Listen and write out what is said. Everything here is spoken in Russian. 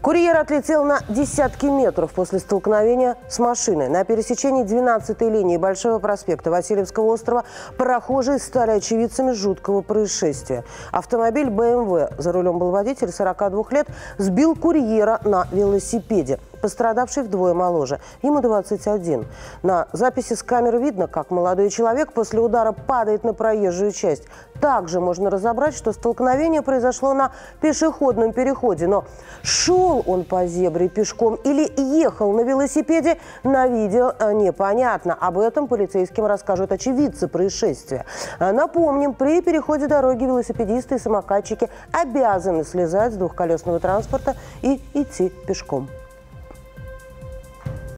Курьер отлетел на десятки метров после столкновения с машиной. На пересечении 12-й линии Большого проспекта Васильевского острова прохожие стали очевидцами жуткого происшествия. Автомобиль BMW, за рулем был водитель 42 лет, сбил курьера на велосипеде. Пострадавший вдвое моложе, ему 21. На записи с камеры видно, как молодой человек после удара падает на проезжую часть. Также можно разобрать, что столкновение произошло на пешеходном переходе. Но шел он по зебре пешком или ехал на велосипеде, на видео непонятно. Об этом полицейским расскажут очевидцы происшествия. Напомним, при переходе дороги велосипедисты и самокатчики обязаны слезать с двухколесного транспорта и идти пешком.